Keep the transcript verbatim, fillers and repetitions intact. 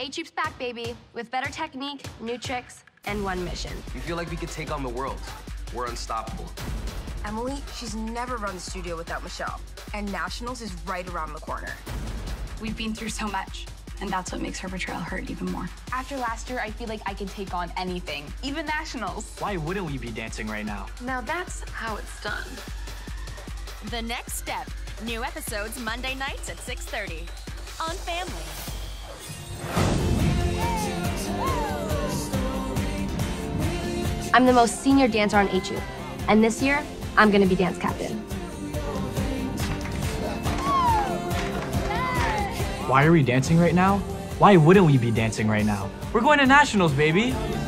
A-Troupe's back, baby, with better technique, new tricks, and one mission. We feel like we could take on the world. We're unstoppable. Emily, she's never run the studio without Michelle, and Nationals is right around the corner. We've been through so much, and that's what makes her betrayal hurt even more. After last year, I feel like I can take on anything, even Nationals. Why wouldn't we be dancing right now? Now that's how it's done. The Next Step. New episodes Monday nights at six thirty on Family. I'm the most senior dancer on A-Troupe, and this year, I'm gonna be dance captain. Why are we dancing right now? Why wouldn't we be dancing right now? We're going to Nationals, baby!